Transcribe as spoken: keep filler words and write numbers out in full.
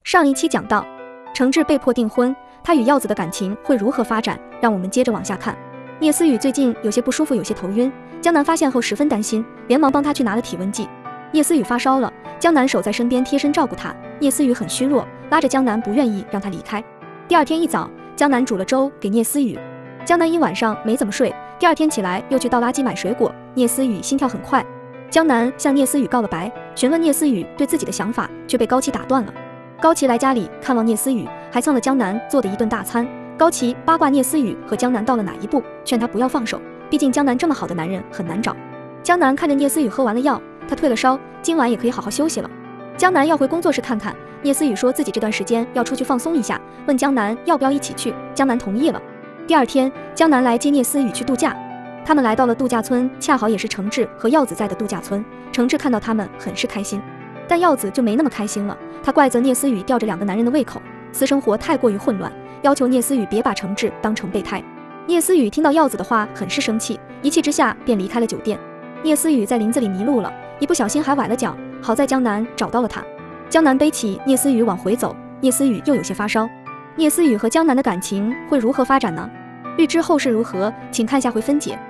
上一期讲到，程志被迫订婚，他与耀子的感情会如何发展？让我们接着往下看。聂思雨最近有些不舒服，有些头晕，江南发现后十分担心，连忙帮他去拿了体温计。聂思雨发烧了，江南守在身边贴身照顾他。聂思雨很虚弱，拉着江南不愿意让他离开。第二天一早，江南煮了粥给聂思雨。江南一晚上没怎么睡，第二天起来又去倒垃圾买水果。聂思雨心跳很快，江南向聂思雨告了白，询问聂思雨对自己的想法，却被高琪打断了。高琪来家里看望聂思雨，还蹭了江南做的一顿大餐。高琪八卦聂思雨和江南到了哪一步，劝他不要放手，毕竟江南这么好的男人很难找。江南看着聂思雨喝完了药，他退了烧，今晚也可以好好休息了。江南要回工作室看看，聂思雨说自己这段时间要出去放松一下，问江南要不要一起去，江南同意了。第二天，江南来接聂思雨去度假，他们来到了度假村，恰好也是程志和耀子在的度假村。程志看到他们很是开心，但耀子就没那么开心了，他怪责聂思雨吊着两个男人的胃口，私生活太过于混乱，要求聂思雨别把程志当成备胎。聂思雨听到耀子的话很是生气，一气之下便离开了酒店。聂思雨在林子里迷路了，一不小心还崴了脚，好在江南找到了他。江南背起聂思雨往回走，聂思雨又有些发烧。聂思雨和江南的感情会如何发展呢？欲知后事如何，请看下回分解。